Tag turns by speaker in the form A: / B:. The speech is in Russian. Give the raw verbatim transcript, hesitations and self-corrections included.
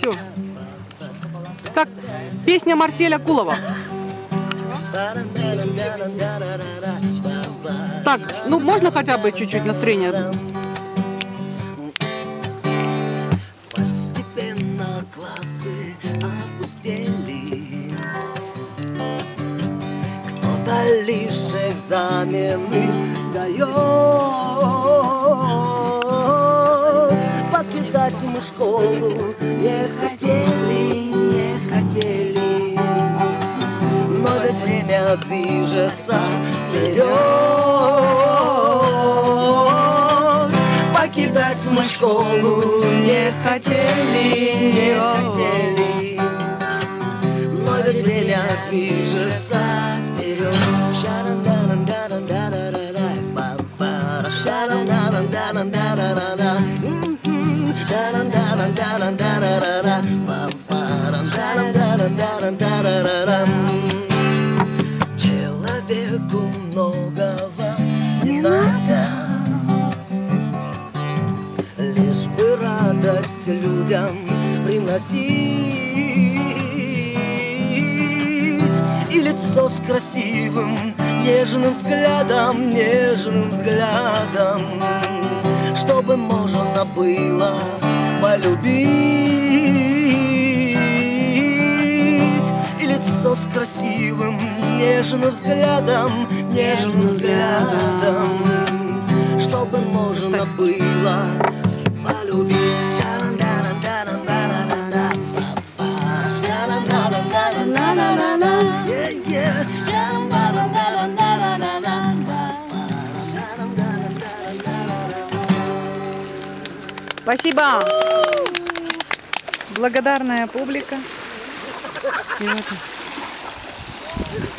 A: Все. Так, песня Марселя Кулова. Так, ну можно хотя бы чуть-чуть настроение?
B: Постепенно классы опустели. Кто-то лишь экзамены сдает. Покидать мы школу не хотели, не хотели. Но ведь время движется вперед. Покидать мы школу не хотели, не хотели. Но ведь время движется вперед. Человеку многого не надо, лишь бы радость людям приносить. И лицо с красивым, нежным взглядом, нежным взглядом, чтобы можно было полюбить. И лицо с красивым, нежным взглядом, нежным взглядом, чтобы можно было полюбить.
A: Спасибо. Благодарная публика. И вот.